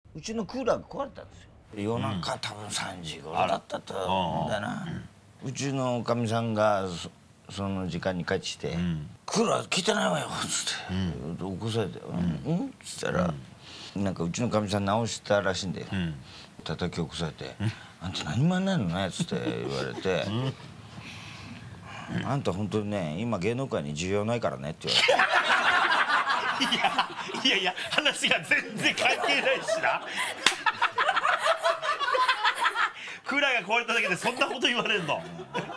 うちのクーラーが壊れたんですよ。夜中多分3時頃だったと思うんだな。うちのおかみさんがその時間に帰ってきて「クーラー効いてないわよ」っつって起こされて「うん？」っつったらなんかうちのかみさん直したらしいんで叩き起こされて「あんた何もやんないのね」っつって言われて「あんた本当にね今芸能界に需要ないからね」って言われて。 いや話が全然関係ないしな。クーラーが壊れただけでそんなこと言われるの。